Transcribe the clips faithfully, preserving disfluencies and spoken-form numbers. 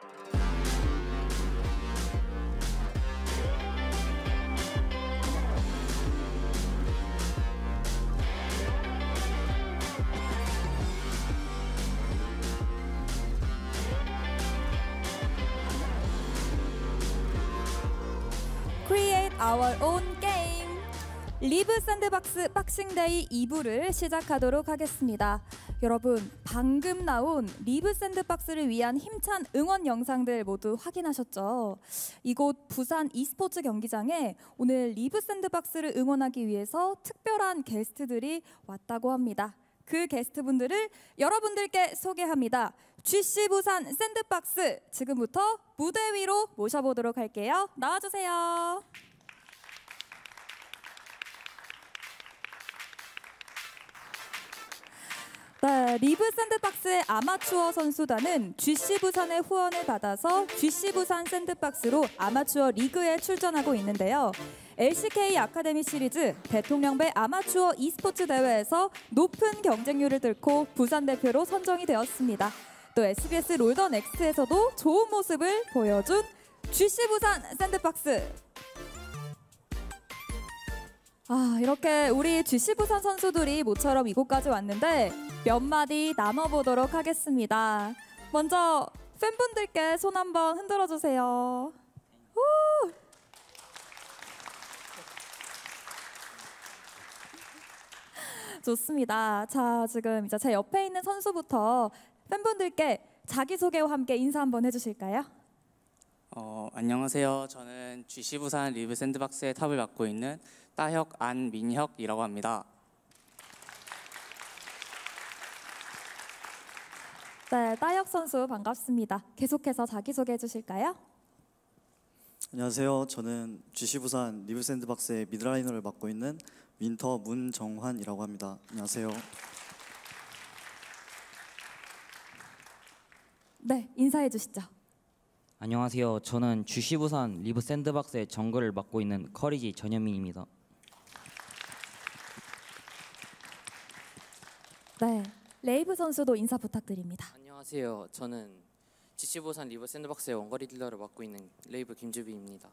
Create our own game. 리브 샌드박스 박싱데이 이 부를 시작하도록 하겠습니다. 여러분, 방금 나온 리브 샌드박스를 위한 힘찬 응원 영상들 모두 확인하셨죠? 이곳 부산 e스포츠 경기장에 오늘 리브 샌드박스를 응원하기 위해서 특별한 게스트들이 왔다고 합니다. 그 게스트분들을 여러분들께 소개합니다. 지씨 부산 샌드박스, 지금부터 무대 위로 모셔보도록 할게요. 나와주세요. 네, 리브 샌드박스의 아마추어 선수단은 지씨 부산의 후원을 받아서 지씨 부산 샌드박스로 아마추어 리그에 출전하고 있는데요. 엘씨케이 아카데미 시리즈 대통령배 아마추어 e스포츠 대회에서 높은 경쟁률을 뚫고 부산 대표로 선정이 되었습니다. 또 에스비에스 롤더 넥스트에서도 좋은 모습을 보여준 지씨 부산 샌드박스. 아, 이렇게 우리 지씨 부산 선수들이 모처럼 이곳까지 왔는데 몇 마디 나눠보도록 하겠습니다. 먼저 팬분들께 손 한번 흔들어 주세요. 우! 좋습니다. 자, 지금 이제 제 옆에 있는 선수부터 팬분들께 자기소개와 함께 인사 한번 해주실까요? 어, 안녕하세요. 저는 지씨 부산 리브 샌드박스의 탑을 맡고 있는 따혁 안민혁이라고 합니다. 네, 따혁 선수 반갑습니다. 계속해서 자기소개해 주실까요? 안녕하세요. 저는 지씨 부산 리브 샌드박스의 미드라이너를 맡고 있는 윈터 문정환이라고 합니다. 안녕하세요. 네, 인사해 주시죠. 안녕하세요. 저는 지씨 부산 리브 샌드박스의 정글을 맡고 있는 커리지 전현민입니다. 네, 레이브 선수도 인사 부탁드립니다. 안녕하세요. 저는 지씨 부산 리브 샌드박스의 원거리 딜러를 맡고 있는 레이브 김주비입니다.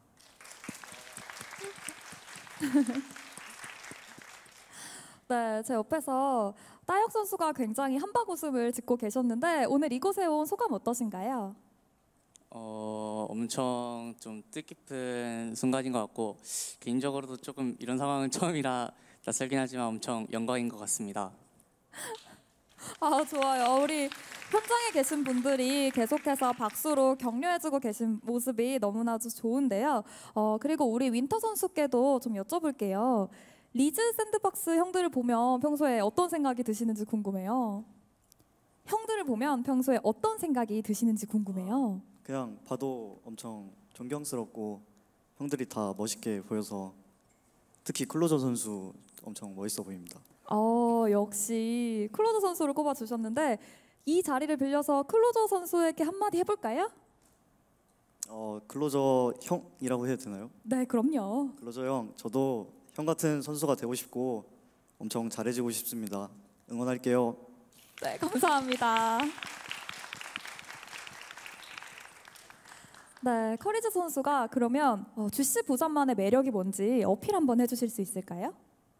네, 제 옆에서 따혁 선수가 굉장히 한박 웃음을 짓고 계셨는데 오늘 이곳에 온 소감 어떠신가요? 어, 엄청 좀 뜻깊은 순간인 것 같고 개인적으로도 조금 이런 상황은 처음이라 낯설긴 하지만 엄청 영광인 것 같습니다. 아, 좋아요. 우리 현장에 계신 분들이 계속해서 박수로 격려해주고 계신 모습이 너무나도 좋은데요. 어, 그리고 우리 윈터 선수께도 좀 여쭤볼게요. 리즈 샌드박스 형들을 보면 평소에 어떤 생각이 드시는지 궁금해요. 형들을 보면 평소에 어떤 생각이 드시는지 궁금해요. 그냥 봐도 엄청 존경스럽고 형들이 다 멋있게 보여서 특히 클로저 선수 엄청 멋있어 보입니다. 어, 역시 클로저 선수를 꼽아주셨는데 이 자리를 빌려서 클로저 선수에게 한마디 해볼까요? 어, 클로저 형이라고 해도 되나요? 네, 그럼요. 클로저 형, 저도 형 같은 선수가 되고 싶고 엄청 잘해지고 싶습니다. 응원할게요. 네, 감사합니다. 네, 커리즈 선수가 그러면 어, 지씨 부산만의 매력이 뭔지 어필 한번 해주실 수 있을까요?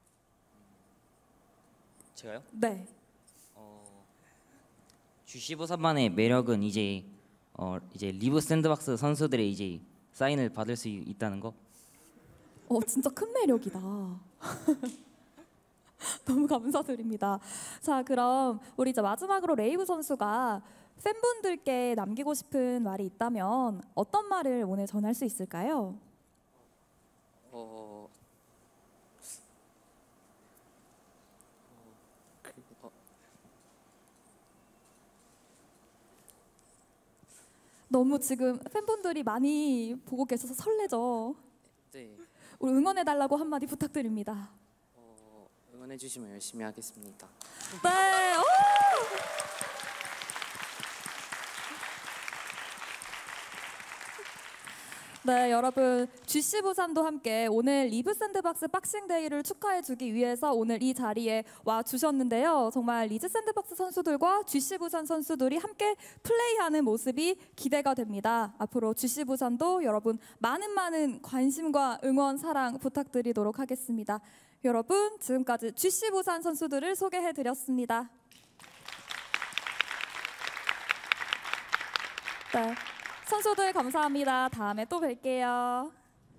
제가요? 네. 어, 지씨 부산만의 매력은 이제 어, 이제 리브 샌드박스 선수들의 이제 사인을 받을 수 있다는 거. 어, 진짜 큰 매력이다. 너무 감사드립니다. 자, 그럼 우리 이제 마지막으로 레이브 선수가 팬분들께 남기고 싶은 말이 있다면 어떤 말을 오늘 전할 수 있을까요? 어, 어, 너무 지금 팬분들이 많이 보고 계셔서 설레죠. 네. 우리 응원해달라고 한마디 부탁드립니다. 어, 응원해 주시면 열심히 하겠습니다. 네. 오! 네, 여러분 지씨 부산도 함께 오늘 리브 샌드박스 박싱데이를 축하해주기 위해서 오늘 이 자리에 와 주셨는데요. 정말 리즈 샌드박스 선수들과 지씨 부산 선수들이 함께 플레이하는 모습이 기대가 됩니다. 앞으로 지씨 부산도 여러분 많은 많은 관심과 응원 사랑 부탁드리도록 하겠습니다. 여러분 지금까지 지씨 부산 선수들을 소개해드렸습니다. 네. 선수들 감사합니다. 다음에 또 뵐게요.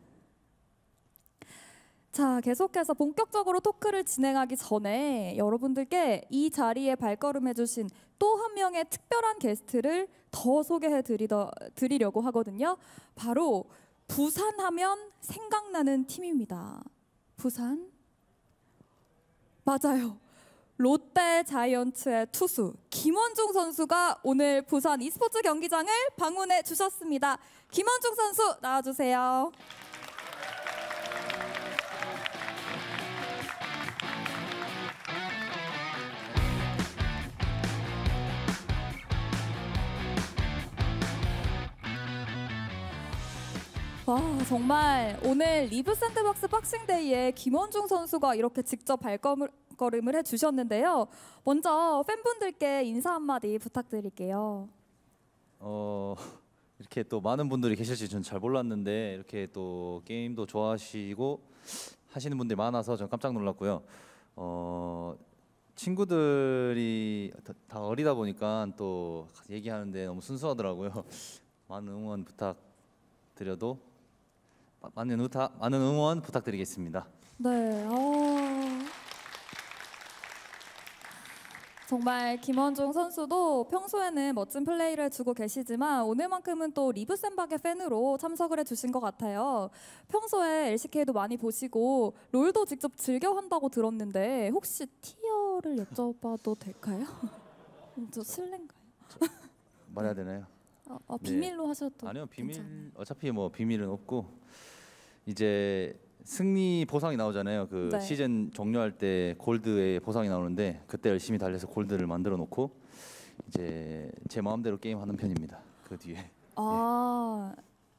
자, 계속해서 본격적으로 토크를 진행하기 전에 여러분들께 이 자리에 발걸음해주신 또 한 명의 특별한 게스트를 더 소개해 드리더, 드리려고 하거든요. 바로 부산하면 생각나는 팀입니다. 부산? 맞아요. 롯데 자이언츠의 투수 김원중 선수가 오늘 부산 e스포츠 경기장을 방문해 주셨습니다. 김원중 선수 나와주세요. 와, 정말 오늘 리브 샌드박스 박싱데이에 김원중 선수가 이렇게 직접 발걸음을 해주셨는데요. 먼저 팬분들께 인사 한마디 부탁드릴게요. 어 이렇게 또 많은 분들이 계실지 전 잘 몰랐는데 이렇게 또 게임도 좋아하시고 하시는 분들이 많아서 전 깜짝 놀랐고요. 어 친구들이 다, 다 어리다 보니까 또 얘기하는데 너무 순수하더라고요. 많은 응원 부탁드려도 많은 우타, 많은 응원 부탁드리겠습니다. 네. 어... 정말 김원중 선수도 평소에는 멋진 플레이를 해주고 계시지만 오늘만큼은 또 리브 샌박의 팬으로 참석을 해주신 것 같아요. 평소에 엘씨케이도 많이 보시고 롤도 직접 즐겨 한다고 들었는데 혹시 티어를 여쭤봐도 될까요? 저 실례인가요? 말해야 되나요? 아, 아, 비밀로 네. 하셔도 아니요, 비밀 괜찮아요. 어차피 뭐 비밀은 없고 이제 승리 보상이 나오잖아요. 그 네. 시즌 종료할 때 골드의 보상이 나오는데 그때 열심히 달려서 골드를 만들어 놓고 이제 제 마음대로 게임하는 편입니다. 그 뒤에 아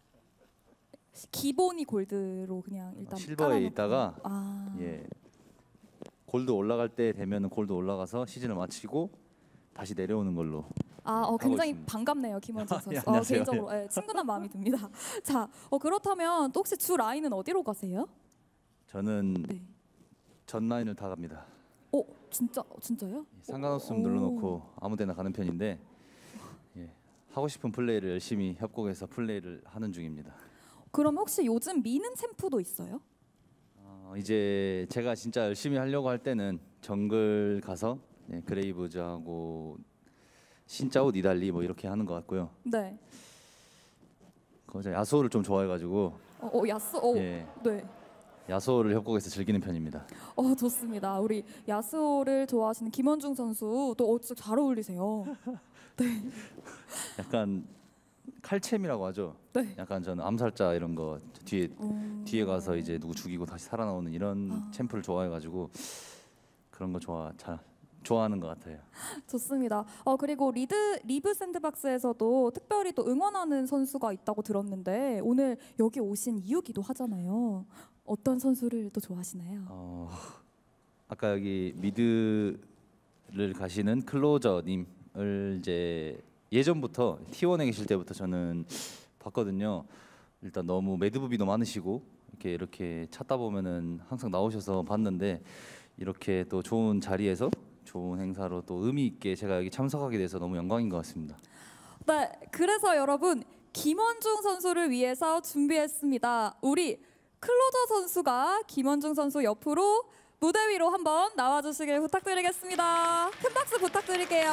기본이 골드로 그냥 일단 실버에 깔아놓고. 있다가 아. 예 골드 올라갈 때 되면은 골드 올라가서 시즌을 마치고 다시 내려오는 걸로. 아, 어, 굉장히 있습니다. 반갑네요, 김원중 선수. 예, 어, 안녕하세요. 개인적으로 예, 친근한 마음이 듭니다. 자, 어, 그렇다면 또 혹시 주 라인은 어디로 가세요? 저는 네. 전 라인을 다 갑니다. 어, 진짜 진짜요? 상관없으면 오. 눌러놓고 아무데나 가는 편인데 예, 하고 싶은 플레이를 열심히 협곡해서 플레이를 하는 중입니다. 그럼 혹시 요즘 미는 챔프도 있어요? 어, 이제 제가 진짜 열심히 하려고 할 때는 정글 가서 예, 그레이브즈하고 신짜오 니달리 뭐 이렇게 하는 것 같고요. 네. 거기서 야수호를 좀 좋아해가지고 어, 어 야스. 어, 예, 네. 야수호를 협곡에서 즐기는 편입니다. 어, 좋습니다. 우리 야스오를 좋아하시는 김원중 선수 또 어, 진짜 잘 어울리세요. 네. 약간 칼챔이라고 하죠. 네. 약간 저는 암살자 이런 거 뒤에 어. 뒤에 가서 이제 누구 죽이고 다시 살아나오는 이런 아. 챔프를 좋아해가지고 그런 거 좋아 잘 좋아하는 것 같아요. 좋습니다. 어 그리고 리드 리브 샌드박스에서도 특별히 또 응원하는 선수가 있다고 들었는데 오늘 여기 오신 이유기도 하잖아요. 어떤 선수를 또 좋아하시나요? 어, 아까 여기 미드를 가시는 클로저님을 이제 예전부터 티원에 계실 때부터 저는 봤거든요. 일단 너무 매드부비도 많으시고 이렇게 이렇게 찾다 보면은 항상 나오셔서 봤는데 이렇게 또 좋은 자리에서 좋은 행사로 또 의미 있게 제가 여기 참석하게 돼서 너무 영광인 것 같습니다. 네, 그래서 여러분 김원중 선수를 위해서 준비했습니다. 우리 클로저 선수가 김원중 선수 옆으로 무대 위로 한번 나와주시길 부탁드리겠습니다. 큰 박수 부탁드릴게요.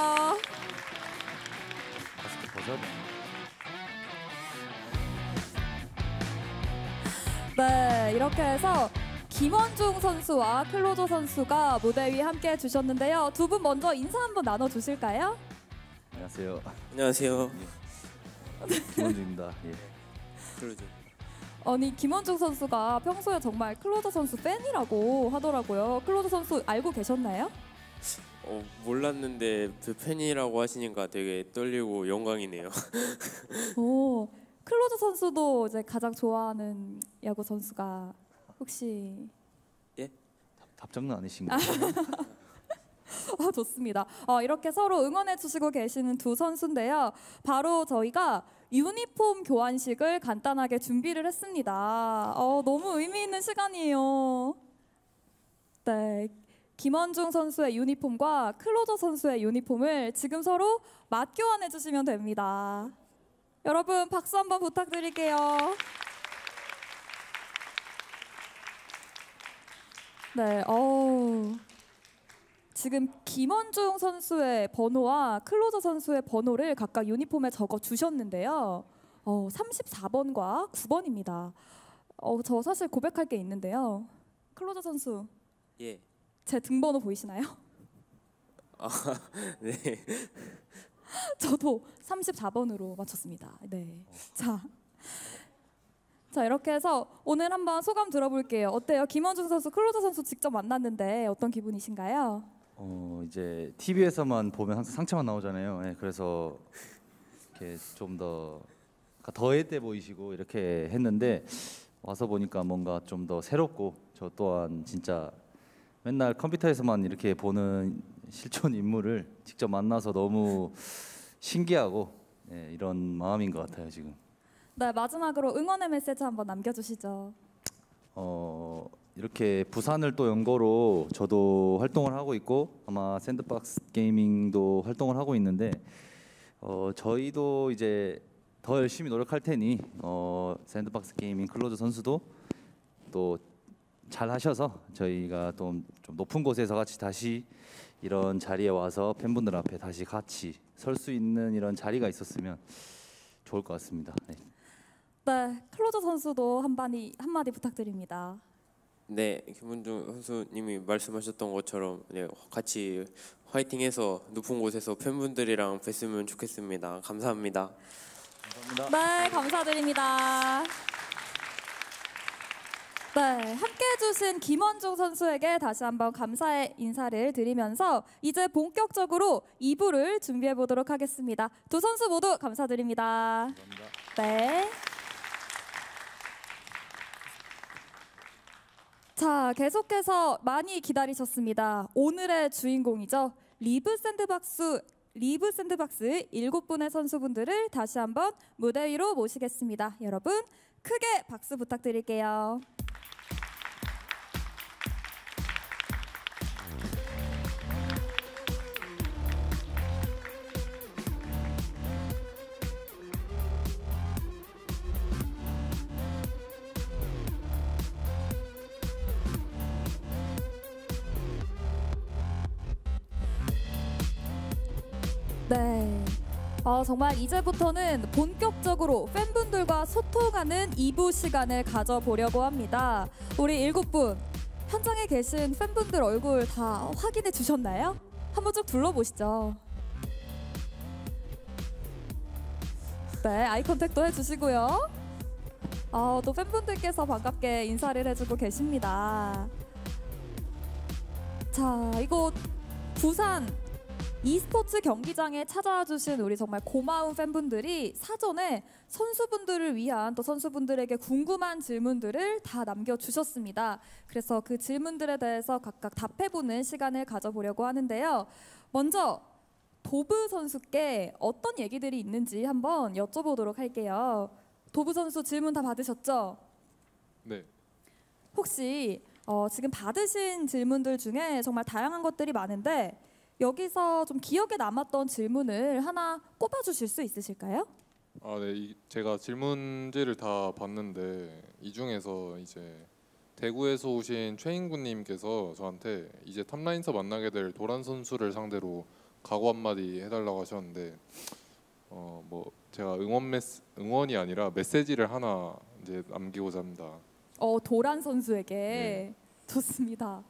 마스크 벗어. 네, 이렇게 해서 김원중 선수와 클로저 선수가 무대 위 함께 해주셨는데요. 두 분 먼저 인사 한번 나눠주실까요? 안녕하세요. 안녕하세요. 김원주입니다. 예. 그러죠. 아니 김원중 선수가 평소에 정말 클로저 선수 팬이라고 하더라고요. 클로저 선수 알고 계셨나요? 어, 몰랐는데 그 팬이라고 하시니까 되게 떨리고 영광이네요. 오, 클로저 선수도 이제 가장 좋아하는 야구 선수가 혹시 답장은 아니신가요? 아, 좋습니다. 어, 이렇게 서로 응원해 주시고 계시는 두 선수인데요. 바로 저희가 유니폼 교환식을 간단하게 준비를 했습니다. 어, 너무 의미 있는 시간이에요. 네, 김원중 선수의 유니폼과 클로저 선수의 유니폼을 지금 서로 맞교환해 주시면 됩니다. 여러분 박수 한번 부탁드릴게요. 네, 어 지금 김원중 선수의 번호와 클로저 선수의 번호를 각각 유니폼에 적어 주셨는데요. 어, 삼십사 번과 구 번입니다. 어, 저 사실 고백할 게 있는데요. 클로저 선수, 예. 제 등번호 보이시나요? 아, 네. 저도 삼십사 번으로 맞췄습니다. 네. 자, 자 이렇게 해서 오늘 한번 소감 들어볼게요. 어때요? 김원중 선수, 클로저 선수 직접 만났는데 어떤 기분이신가요? 어 이제 티비에서만 보면 항상 상체만 나오잖아요. 예, 그래서 이렇게 좀 더 더해대 보이시고 이렇게 했는데 와서 보니까 뭔가 좀 더 새롭고 저 또한 진짜 맨날 컴퓨터에서만 이렇게 보는 실존 인물을 직접 만나서 너무 신기하고 예, 이런 마음인 것 같아요 지금. 네, 마지막으로 응원의 메시지 한번 남겨주시죠. 어 이렇게 부산을 또 연고로 저도 활동을 하고 있고 아마 샌드박스 게이밍도 활동을 하고 있는데 어 저희도 이제 더 열심히 노력할 테니 어 샌드박스 게이밍 클로저 선수도 또 잘 하셔서 저희가 좀, 좀 높은 곳에서 같이 다시 이런 자리에 와서 팬분들 앞에 다시 같이 설 수 있는 이런 자리가 있었으면 좋을 것 같습니다. 네. 네, 클로저 선수도 한마디 한마디 부탁드립니다. 네, 김원중 선수님이 말씀하셨던 것처럼 네, 같이 화이팅해서 높은 곳에서 팬분들이랑 뵀으면 좋겠습니다. 감사합니다. 감사합니다. 네, 감사드립니다. 네, 함께 해주신 김원중 선수에게 다시 한번 감사의 인사를 드리면서 이제 본격적으로 이 부를 준비해 보도록 하겠습니다. 두 선수 모두 감사드립니다. 감사합니다. 네. 자, 계속해서 많이 기다리셨습니다. 오늘의 주인공이죠. 리브 샌드박스 리브 샌드박스 일곱 분의 선수분들을 다시 한번 무대 위로 모시겠습니다. 여러분 크게 박수 부탁드릴게요. 네. 어, 정말 이제부터는 본격적으로 팬분들과 소통하는 이 부 시간을 가져보려고 합니다. 우리 일곱 분, 현장에 계신 팬분들 얼굴 다 확인해 주셨나요? 한번 쭉 둘러보시죠. 네, 아이 컨택도 해주시고요. 어, 또 팬분들께서 반갑게 인사를 해주고 계십니다. 자, 이곳 부산 e스포츠 경기장에 찾아와 주신 우리 정말 고마운 팬분들이 사전에 선수분들을 위한 또 선수분들에게 궁금한 질문들을 다 남겨주셨습니다. 그래서 그 질문들에 대해서 각각 답해보는 시간을 가져보려고 하는데요. 먼저 도브 선수께 어떤 얘기들이 있는지 한번 여쭤보도록 할게요. 도브 선수 질문 다 받으셨죠? 네. 혹시 어, 지금 받으신 질문들 중에 정말 다양한 것들이 많은데 여기서 좀 기억에 남았던 질문을 하나 꼽아주실 수 있으실까요? 아, 네. 이, 제가 질문지를 다 봤는데 이 중에서 이제 대구에서 오신 최인구님께서 저한테 이제 탑라인에서 만나게 될 도란 선수를 상대로 각오 한마디 해달라고 하셨는데 어, 뭐 제가 응원 메시, 응원이 아니라 메시지를 하나 이제 남기고자 합니다. 어, 도란 선수에게 네. 좋습니다.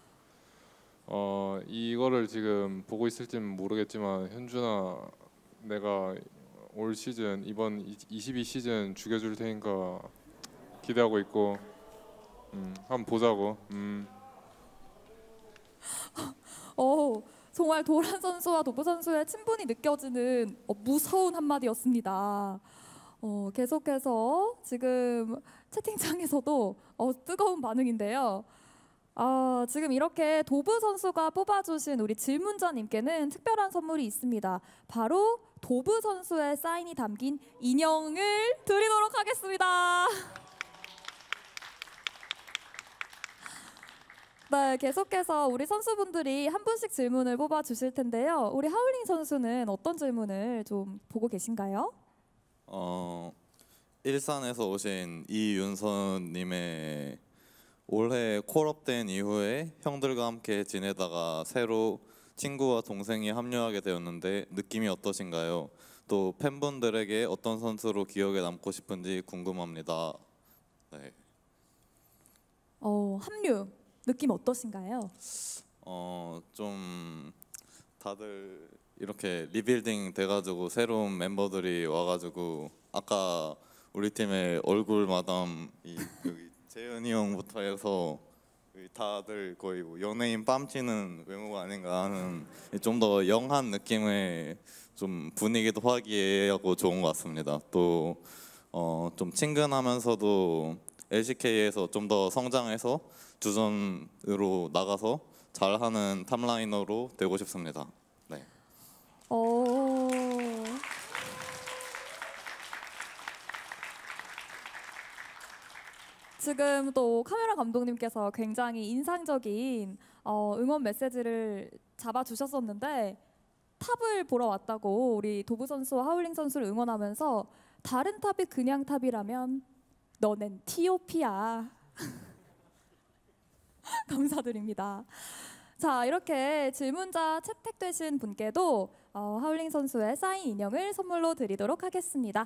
어 이거를 지금 보고 있을지는 모르겠지만 현준아, 내가 올 시즌 이번 이십이 시즌 죽여줄 테니까 기대하고 있고 음, 한번 보자고. 음. 어, 정말 도란 선수와 도브 선수의 친분이 느껴지는 어, 무서운 한마디였습니다. 어, 계속해서 지금 채팅창에서도 어, 뜨거운 반응인데요. 아, 지금 이렇게 도브 선수가 뽑아주신 우리 질문자님께는 특별한 선물이 있습니다. 바로 도브 선수의 사인이 담긴 인형을 드리도록 하겠습니다. 네, 계속해서 우리 선수분들이 한 분씩 질문을 뽑아주실 텐데요. 우리 하울링 선수는 어떤 질문을 좀 보고 계신가요? 어, 일산에서 오신 이윤선님의 올해 콜업된 이후에 형들과 함께 지내다가 새로 친구와 동생이 합류하게 되었는데 느낌이 어떠신가요? 또 팬분들에게 어떤 선수로 기억에 남고 싶은지 궁금합니다. 네. 어, 합류 느낌 어떠신가요? 어, 좀 다들 이렇게 리빌딩 돼가지고 새로운 member들이 와가지고 아까 우리 팀의 얼굴 마담 이 여기 재현이 형부터 해서 다들 거의 뭐 연예인 뺨치는 외모가 아닌가 하는 좀 더 영한 느낌의 좀 분위기도 화기애애하고 좋은 것 같습니다. 또 어, 좀 친근하면서도 엘씨케이에서 좀 더 성장해서 주전으로 나가서 잘하는 탑라이너로 되고 싶습니다. 네. 어... 지금 또 카메라 감독님께서 굉장히 인상적인 어, 응원 메시지를 잡아주셨었는데 탑을 보러 왔다고 우리 도브 선수와 하울링 선수를 응원하면서 다른 탑이 그냥 탑이라면 너넨 티오피야. 감사드립니다. 자, 이렇게 질문자 채택되신 분께도 어, 하울링 선수의 사인 인형을 선물로 드리도록 하겠습니다.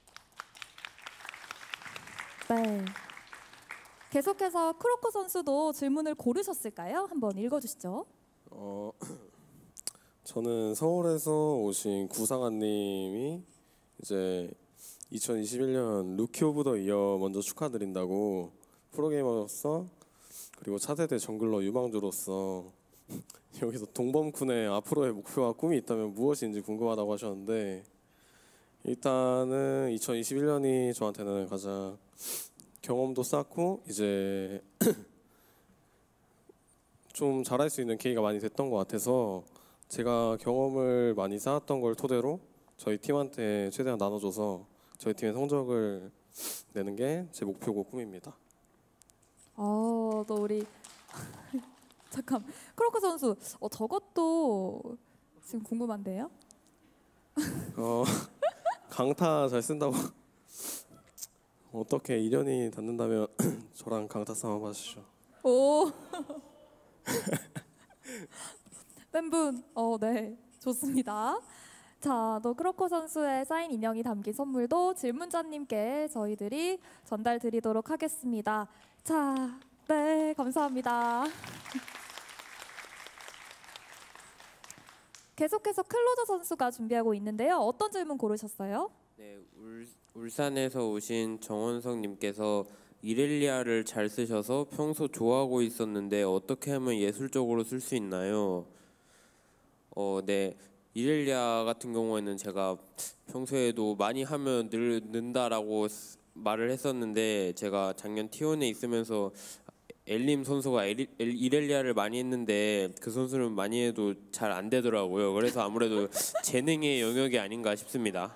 네. 계속해서 크로커 선수도 질문을 고르셨을까요? 한번 읽어주시죠. 어, 저는 서울에서 오신 구상아님이 이제 이천이십일 년 루키 오브 더 이어 먼저 축하드린다고 프로게이머로서 그리고 차세대 정글러 유망주로서 여기서 동범군의 앞으로의 목표와 꿈이 있다면 무엇인지 궁금하다고 하셨는데 일단은 이천이십일 년이 저한테는 가장 경험도 쌓고 이제 좀 잘할 수 있는 계기가 많이 됐던 것 같아서 제가 경험을 많이 쌓았던 걸 토대로 저희 팀한테 최대한 나눠줘서 저희 팀의 성적을 내는 게 제 목표고 꿈입니다. 어, 또 우리 잠깐 크로커 선수, 어, 저것도 지금 궁금한데요? 어, 강타 잘 쓴다고 어떻게 이련이 닿는다면 저랑 강타 싸움 한번 하시죠. 오. 팬분, 어, 네, 좋습니다. 자, 또 크로커 선수의 사인 인형이 담긴 선물도 질문자님께 저희들이 전달 드리도록 하겠습니다. 자, 네, 감사합니다. 계속해서 클로저 선수가 준비하고 있는데요. 어떤 질문 고르셨어요? 네, 울, 울산에서 오신 정원석님께서 이렐리아를 잘 쓰셔서 평소 좋아하고 있었는데 어떻게 하면 예술적으로 쓸 수 있나요? 어, 네, 이렐리아 같은 경우에는 제가 평소에도 많이 하면 늘 는다라고 말을 했었는데 제가 작년 티원에 있으면서 엘림 선수가 에리, 엘, 이렐리아를 많이 했는데 그 선수는 많이 해도 잘 안 되더라고요. 그래서 아무래도 재능의 영역이 아닌가 싶습니다.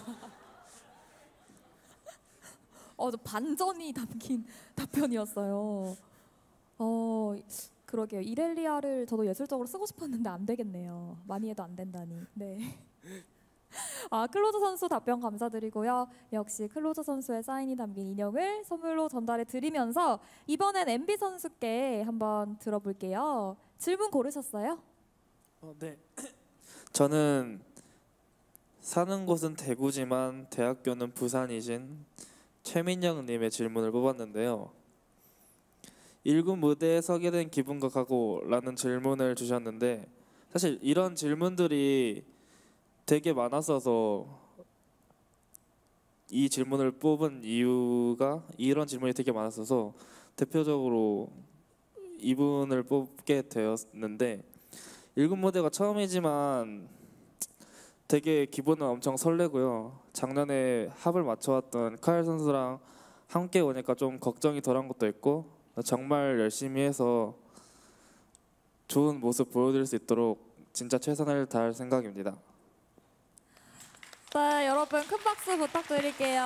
어, 저 반전이 담긴 답변이었어요. 어, 그러게요. 이렐리아를 저도 예술적으로 쓰고 싶었는데 안 되겠네요. 많이 해도 안 된다니. 네. 아, 클로저 선수 답변 감사드리고요. 역시 클로저 선수의 사인이 담긴 인형을 선물로 전달해 드리면서 이번엔 엠비 선수께 한번 들어볼게요. 질문 고르셨어요? 어, 네. 저는 사는 곳은 대구지만 대학교는 부산이신 최민영님의 질문을 뽑았는데요. 일 군 무대에 서게 된 기분과 각오라는 질문을 주셨는데 사실 이런 질문들이 되게 많았어서 이 질문을 뽑은 이유가 이런 질문이 되게 많았어서 대표적으로 이분을 뽑게 되었는데 일 군 무대가 처음이지만 되게 기분은 엄청 설레고요. 작년에 합을 맞춰왔던 카일 선수랑 함께 오니까 좀 걱정이 덜한 것도 있고 정말 열심히 해서 좋은 모습 보여드릴 수 있도록 진짜 최선을 다할 생각입니다. 네, 여러분 큰 박수 부탁드릴게요.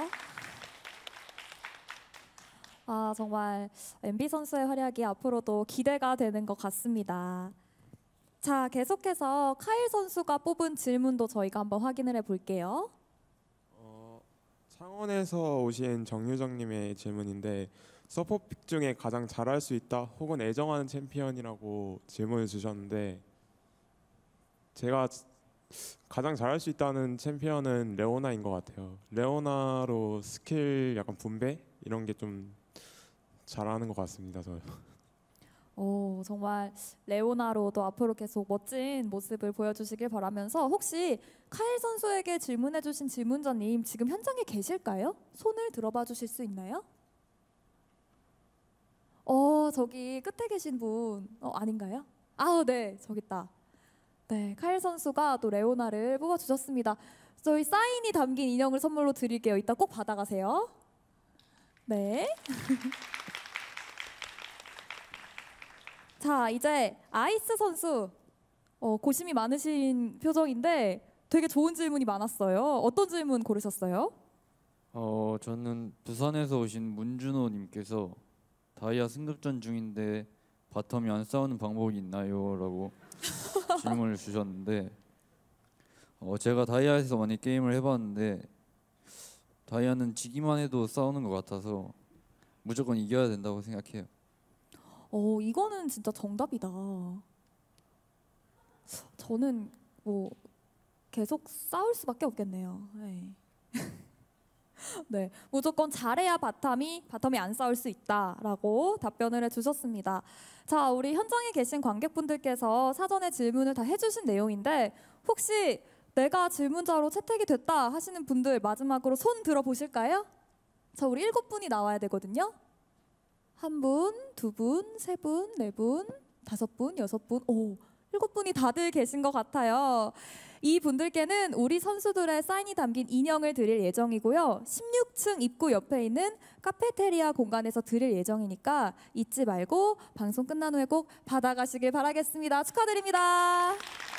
아, 정말 엠비 선수의 활약이 앞으로도 기대가 되는 것 같습니다. 자, 계속해서 카일 선수가 뽑은 질문도 저희가 한번 확인을 해볼게요. 어, 창원에서 오신 정유정님의 질문인데 서포픽 중에 가장 잘할 수 있다 혹은 애정하는 챔피언이라고 질문을 주셨는데 제가 가장 잘할 수 있다는 챔피언은 레오나인 것 같아요. 레오나로 스킬 약간 분배 이런 게 좀 잘하는 것 같습니다. 저요. 오, 정말 레오나로도 앞으로 계속 멋진 모습을 보여주시길 바라면서 혹시 카일 선수에게 질문해주신 질문자님 지금 현장에 계실까요? 손을 들어봐 주실 수 있나요? 어, 저기 끝에 계신 분 어, 아닌가요? 아, 네, 저기 있다. 네, 카일 선수가 또 레오나를 뽑아주셨습니다. 저희 사인이 담긴 인형을 선물로 드릴게요. 이따 꼭 받아가세요. 네. 자, 이제 아이스 선수 어, 고심이 많으신 표정인데 되게 좋은 질문이 많았어요. 어떤 질문 고르셨어요? 어 저는 부산에서 오신 문준호 님께서 다이아 승급전 중인데 바텀이 안 싸우는 방법이 있나요? 라고 질문을 주셨는데 어 제가 다이아에서 많이 게임을 해봤는데 다이아는 지기만 해도 싸우는 것 같아서 무조건 이겨야 된다고 생각해요. 어, 이거는 진짜 정답이다. 저는 뭐 계속 싸울 수밖에 없겠네요. 네. 네, 무조건 잘해야 바텀이 바텀이 안 싸울 수 있다라고 답변을 해주셨습니다. 자, 우리 현장에 계신 관객분들께서 사전에 질문을 다 해주신 내용인데 혹시 내가 질문자로 채택이 됐다 하시는 분들 마지막으로 손 들어보실까요? 자, 우리 일곱 분이 나와야 되거든요. 한 분, 두 분, 세 분, 네 분, 다섯 분, 여섯 분, 오, 일곱 분이 다들 계신 것 같아요. 이 분들께는 우리 선수들의 사인이 담긴 인형을 드릴 예정이고요. 십육 층 입구 옆에 있는 카페테리아 공간에서 드릴 예정이니까 잊지 말고 방송 끝난 후에 꼭 받아가시길 바라겠습니다. 축하드립니다.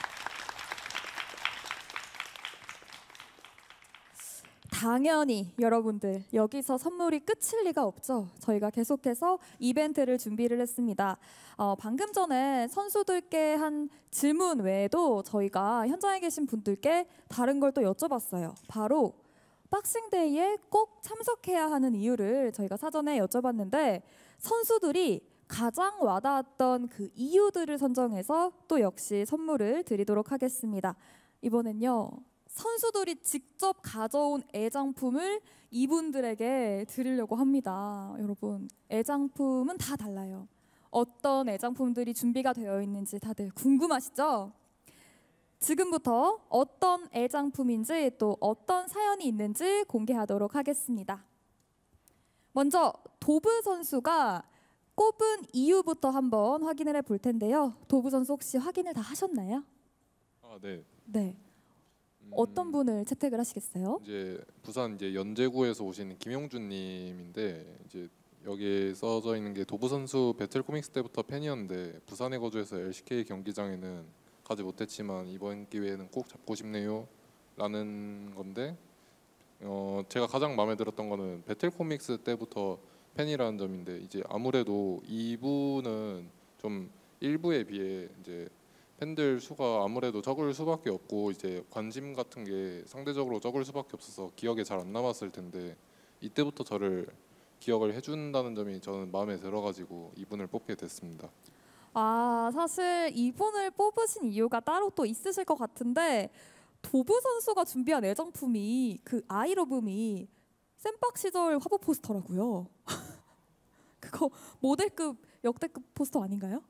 당연히 여러분들 여기서 선물이 끝일 리가 없죠. 저희가 계속해서 이벤트를 준비를 했습니다. 어, 방금 전에 선수들께 한 질문 외에도 저희가 현장에 계신 분들께 다른 걸 또 여쭤봤어요. 바로 박싱데이에 꼭 참석해야 하는 이유를 저희가 사전에 여쭤봤는데 선수들이 가장 와닿았던 그 이유들을 선정해서 또 역시 선물을 드리도록 하겠습니다. 이번엔요. 선수들이 직접 가져온 애장품을 이분들에게 드리려고 합니다. 여러분, 애장품은 다 달라요. 어떤 애장품들이 준비가 되어 있는지 다들 궁금하시죠? 지금부터 어떤 애장품인지 또 어떤 사연이 있는지 공개하도록 하겠습니다. 먼저 도브 선수가 꼽은 이유부터 한번 확인을 해볼 텐데요. 도브 선수 혹시 확인을 다 하셨나요? 아, 네. 네. 어떤 분을 채택을 하시겠어요? 이제 부산 이제 연제구에서 오신 김용준님인데 이제 여기 써져 있는 게 도부 선수 배틀 코믹스 때부터 팬이었는데 부산에 거주해서 엘씨케이 경기장에는 가지 못했지만 이번 기회에는 꼭 잡고 싶네요 라는 건데 어 제가 가장 마음에 들었던 거는 배틀 코믹스 때부터 팬이라는 점인데 이제 아무래도 이분은 좀 일부에 비해 이제 팬들 수가 아무래도 적을 수밖에 없고 이제 관심 같은 게 상대적으로 적을 수밖에 없어서 기억에 잘 안 남았을 텐데 이때부터 저를 기억을 해준다는 점이 저는 마음에 들어가지고 이분을 뽑게 됐습니다. 아, 사실 이분을 뽑으신 이유가 따로 또 있으실 것 같은데 도브 선수가 준비한 애정품이 그 아이러브미 쌤박 시절 화보 포스터라고요. 그거 모델급 역대급 포스터 아닌가요?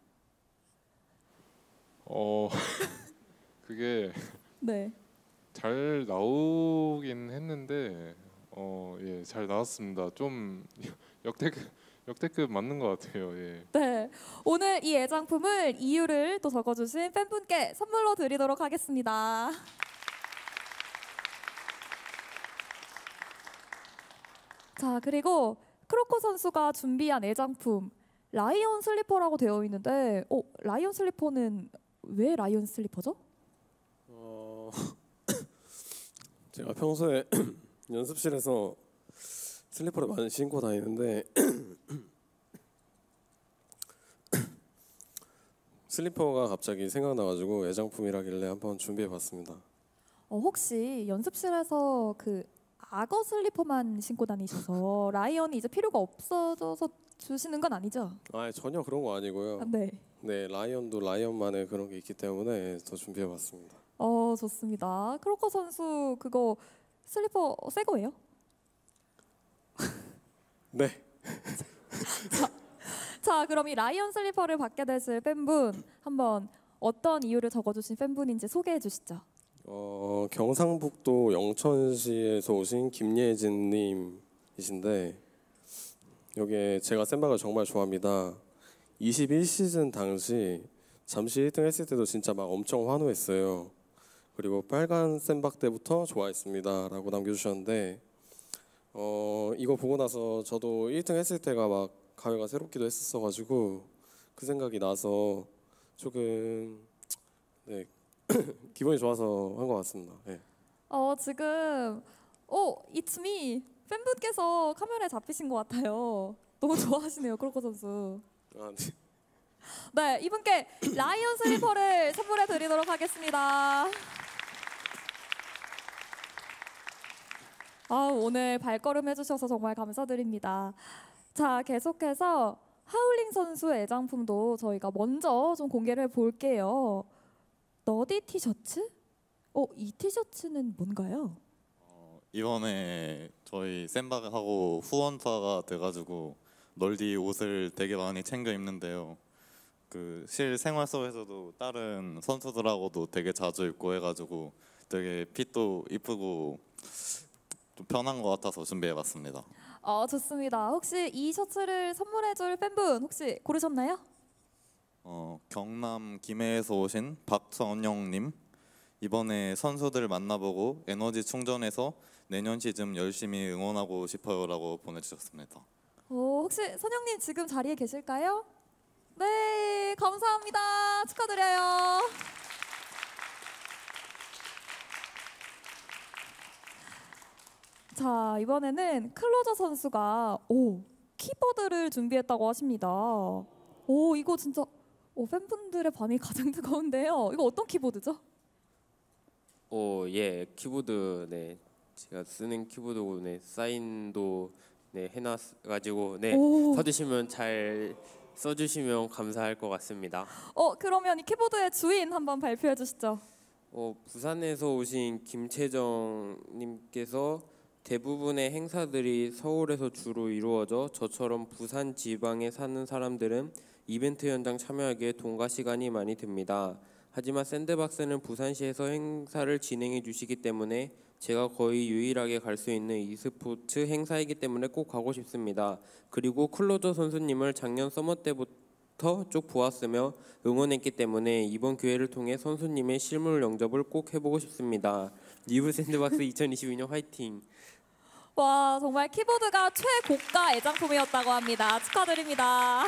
어 그게 네. 잘 나오긴 했는데 어 예 잘 나왔습니다. 좀 역대급 역대급 맞는 것 같아요. 예. 네, 오늘 이 애장품을 이유를 또 적어주신 팬분께 선물로 드리도록 하겠습니다. 자, 그리고 크로코 선수가 준비한 애장품 라이언 슬리퍼라고 되어 있는데, 어, 라이언 슬리퍼는 왜 라이언 슬리퍼죠? 어, 제가 평소에 연습실에서 슬리퍼를 많이 신고 다니는데 슬리퍼가 갑자기 생각나가지고 애장품이라길래 한번 준비해봤습니다. 어, 혹시 연습실에서 그 악어 슬리퍼만 신고 다니셔서 라이언이 이제 필요가 없어져서 주시는 건 아니죠? 아 전혀 그런 거 아니고요. 아, 네. 네, 라이언도 라이언만의 그런 게 있기 때문에 더 준비해봤습니다. 어, 좋습니다. 크로커 선수 그거 슬리퍼 새 거예요? 네. 자, 자, 그럼 이 라이언 슬리퍼를 받게 되실 팬분 한번 어떤 이유를 적어주신 팬분인지 소개해 주시죠. 어, 경상북도 영천시에서 오신 김예진 님이신데 여기에 제가 샌박을 정말 좋아합니다. 이십일 시즌 당시 잠시 일 등 했을 때도 진짜 막 엄청 환호했어요. 그리고 빨간 샌박 때부터 좋아했습니다 라고 남겨주셨는데 어, 이거 보고 나서 저도 일 등 했을 때가 막 가요가 새롭기도 했었어가지고 그 생각이 나서 조금 네 기분이 좋아서 한 것 같습니다. 네. 어, 지금 오, it's me 팬분께서 카메라에 잡히신 것 같아요. 너무 좋아하시네요, 크로커 선수. 아, 네. 네, 이분께 라이언 슬리퍼를 선물해 드리도록 하겠습니다. 아, 오늘 발걸음 해주셔서 정말 감사드립니다. 자, 계속해서 하울링 선수 애장품도 저희가 먼저 좀 공개를 볼게요. 너디 티셔츠? 어, 이 티셔츠는 뭔가요? 이번에 저희 샌박하고 후원사가 돼가지고 널디 옷을 되게 많이 챙겨 입는데요. 그 실생활 속에서도 다른 선수들하고도 되게 자주 입고 해가지고 되게 핏도 이쁘고 좀 편한 것 같아서 준비해봤습니다. 어, 좋습니다. 혹시 이 셔츠를 선물해줄 팬분 혹시 고르셨나요? 어, 경남 김해에서 오신 박선영님, 이번에 선수들 만나보고 에너지 충전해서 내년 시즌 열심히 응원하고 싶어요라고 보내주셨습니다. 어, 혹시 선영님 지금 자리에 계실까요? 네, 감사합니다. 축하드려요. 자, 이번에는 클로저 선수가 오 키보드를 준비했다고 하십니다. 오, 이거 진짜 오, 팬분들의 반응이 가장 뜨거운데요. 이거 어떤 키보드죠? 오, 예, 키보드 네 제가 쓰는 키보드고 네 사인도 네 해놔가지고 네 오. 써주시면 잘 써주시면 감사할 것 같습니다. 어, 그러면 이 키보드의 주인 한번 발표해 주시죠. 어, 부산에서 오신 김채정님께서 대부분의 행사들이 서울에서 주로 이루어져 저처럼 부산 지방에 사는 사람들은 이벤트 현장 참여하기에 돈과 시간이 많이 듭니다. 하지만 샌드박스는 부산시에서 행사를 진행해 주시기 때문에 제가 거의 유일하게 갈 수 있는 e스포츠 행사이기 때문에 꼭 가고 싶습니다. 그리고 클로저 선수님을 작년 서머 때부터 쭉 보았으며 응원했기 때문에 이번 기회를 통해 선수님의 실물 영접을 꼭 해보고 싶습니다. 리브 샌드박스 이천이십이 년 화이팅! 와, 정말 키보드가 최고가 애장품이었다고 합니다. 축하드립니다.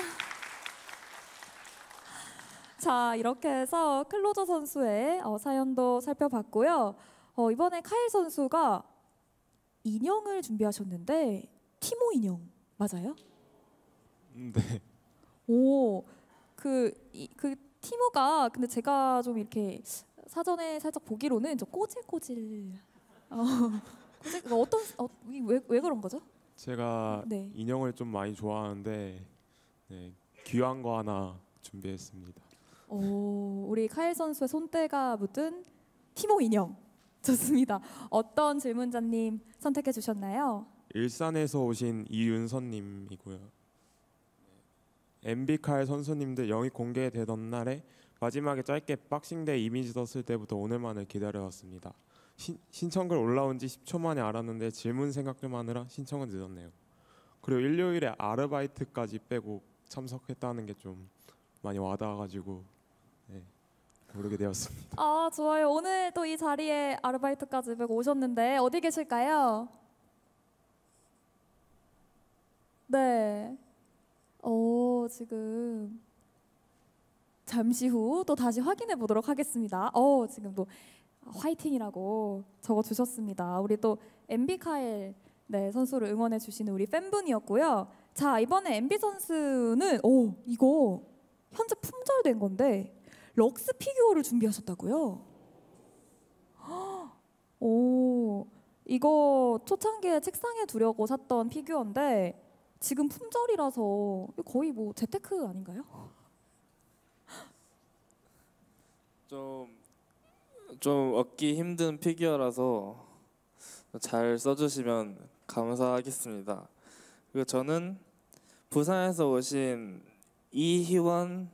자, 이렇게 해서 클로저 선수의 어, 사연도 살펴봤고요. 어, 이번에 카일 선수가 인형을 준비하셨는데 티모 인형 맞아요? 네. 오, 그, 이, 그 티모가 근데 제가 좀 이렇게 사전에 살짝 보기로는 좀 꼬질꼬질. 어, 꼬질, 어떤 어, 왜, 왜 그런 거죠? 제가 네. 인형을 좀 많이 좋아하는데 네, 귀한 거 하나 준비했습니다. 오, 우리 카일 선수의 손때가 묻은 티모 인형 좋습니다. 어떤 질문자님 선택해 주셨나요? 일산에서 오신 이윤선님이고요. 엠비칼 선수님들 영입 공개되던 날에 마지막에 짧게 박싱데이 이미지 떴을 때부터 오늘만을 기다려왔습니다. 신, 신청글 올라온 지 십 초 만에 알았는데 질문 생각하느라 신청은 늦었네요. 그리고 일요일에 아르바이트까지 빼고 참석했다는 게 좀 많이 와닿아가지고 네, 모르게 되었습니다. 아, 좋아요. 오늘 또 이 자리에 아르바이트까지 빼고 오셨는데 어디 계실까요? 네. 어, 지금 잠시 후 또 다시 확인해 보도록 하겠습니다. 어, 지금 또 화이팅이라고 적어 주셨습니다. 우리 또 엠비 카일 네, 선수를 응원해 주시는 우리 팬분이었고요. 자, 이번에 엠비 선수는 오, 이거 현재 품절된 건데 럭스 피규어를 준비하셨다고요? 오, 이거 초창기에 책상에 두려고 샀던 피규어인데 지금 품절이라서 거의 뭐 재테크 아닌가요? 좀, 좀 얻기 힘든 피규어라서 잘 써주시면 감사하겠습니다. 그리고 저는 부산에서 오신 이희원님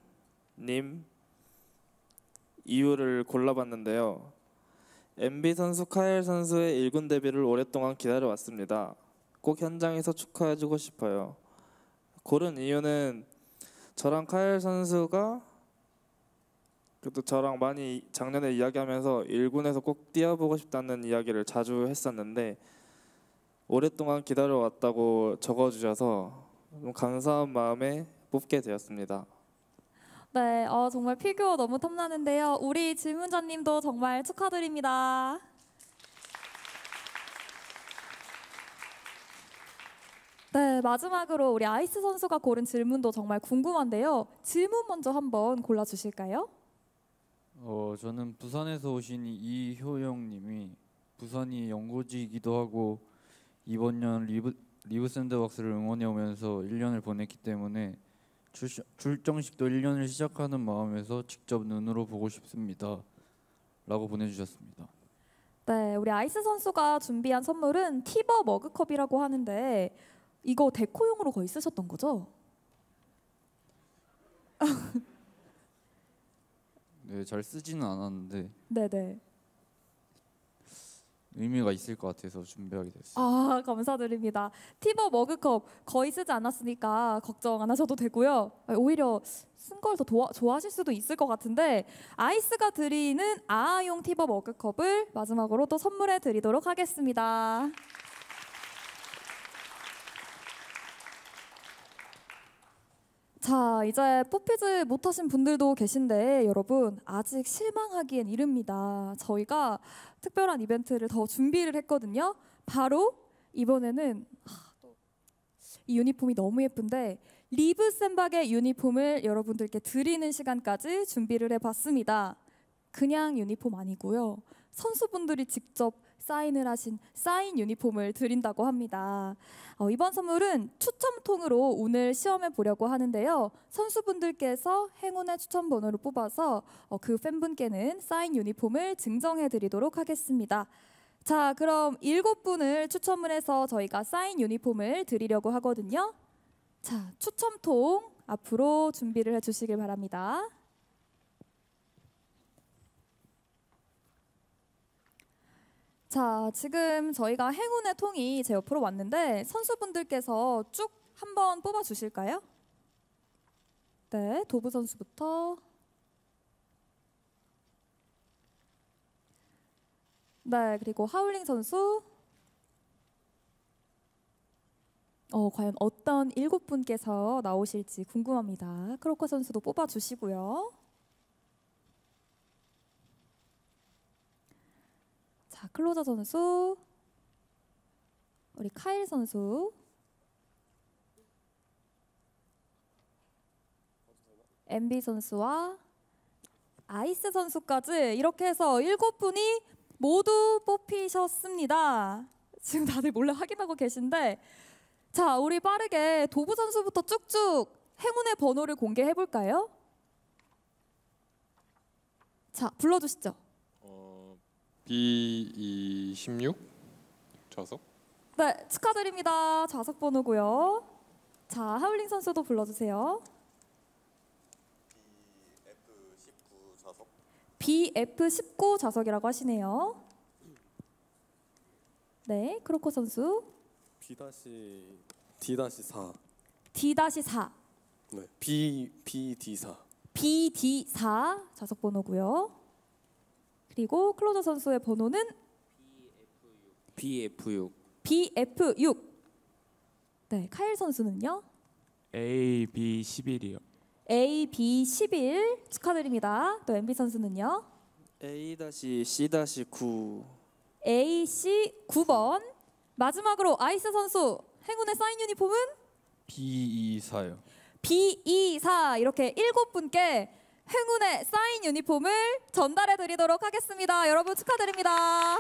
이유를 골라봤는데요. 엠비 선수, 카일 선수의 일 군 데뷔를 오랫동안 기다려왔습니다. 꼭 현장에서 축하해주고 싶어요. 고른 이유는 저랑 카일 선수가 그래도 저랑 많이 작년에 이야기하면서 일 군에서 꼭 뛰어보고 싶다는 이야기를 자주 했었는데 오랫동안 기다려왔다고 적어주셔서 너무 감사한 마음에 뽑게 되었습니다. 네, 어, 정말 피규어 너무 탐나는데요. 우리 질문자님도 정말 축하드립니다. 네, 마지막으로 우리 아이스 선수가 고른 질문도 정말 궁금한데요. 질문 먼저 한번 골라주실까요? 어, 저는 부산에서 오신 이효영님이 부산이 연고지이기도 하고 이번 년 리브, 리브 샌드박스를 응원해 오면서 일 년을 보냈기 때문에 출, 출정식도 일 년을 시작하는 마음에서 직접 눈으로 보고 싶습니다. 라고 보내주셨습니다. 네, 우리 아이스 선수가 준비한 선물은 티버 머그컵이라고 하는데 이거 데코용으로 거의 쓰셨던 거죠? 네, 잘 쓰지는 않았는데 네네. 의미가 있을 것 같아서 준비하게 됐어요. 아, 감사드립니다. 티버 머그컵 거의 쓰지 않았으니까 걱정 안 하셔도 되고요. 오히려 쓴 걸 더 좋아하실 수도 있을 것 같은데 아이스가 드리는 아아용 티버 머그컵을 마지막으로 또 선물해 드리도록 하겠습니다. 자, 이제 뽑히지 못하신 분들도 계신데 여러분 아직 실망하기엔 이릅니다. 저희가 특별한 이벤트를 더 준비를 했거든요. 바로 이번에는 이 유니폼이 너무 예쁜데 리브 샌박의 유니폼을 여러분들께 드리는 시간까지 준비를 해봤습니다. 그냥 유니폼 아니고요. 선수분들이 직접 사인을 하신 사인 유니폼을 드린다고 합니다. 어, 이번 선물은 추첨통으로 오늘 시험해 보려고 하는데요. 선수분들께서 행운의 추첨 번호를 뽑아서 어, 그 팬분께는 사인 유니폼을 증정해 드리도록 하겠습니다. 자, 그럼 일곱 분을 추첨을 해서 저희가 사인 유니폼을 드리려고 하거든요. 자, 추첨통 앞으로 준비를 해주시길 바랍니다. 자, 지금 저희가 행운의 통이 제 옆으로 왔는데 선수분들께서 쭉 한번 뽑아 주실까요? 네, 도부 선수부터. 네, 그리고 하울링 선수. 어, 과연 어떤 일곱 분께서 나오실지 궁금합니다. 크로커 선수도 뽑아 주시고요. 자, 클로저 선수, 우리 카일 선수, 엠비 선수와 아이스 선수까지 이렇게 해서 일곱 분이 모두 뽑히셨습니다. 지금 다들 몰래 확인하고 계신데 자, 우리 빠르게 도부 선수부터 쭉쭉 행운의 번호를 공개해 볼까요? 자, 불러주시죠. 비 이십육 좌석. 네, 축하드립니다. 좌석 번호고요. 자, 하울링 선수도 불러주세요. 비에프 십구 좌석. 비에프 십구 좌석이라고 하시네요. 네, 크로코 선수. 디 사. 디 사. 네, B 비디 사. 비디 사 좌석 번호고요. 그리고 클로저 선수의 번호는 비에프 육. 비에프 육. 네, 카일 선수는요? 에이 비 십일이요. 에이 비 십일 축하드립니다. 또 엠비 선수는요? 에이 씨 구. 에이 씨 구 번. 마지막으로 아이스 선수 행운의 사인 유니폼은 비 이사요. 비 이사. 이렇게 일곱 분께 행운의 사인 유니폼을 전달해 드리도록 하겠습니다. 여러분 축하드립니다.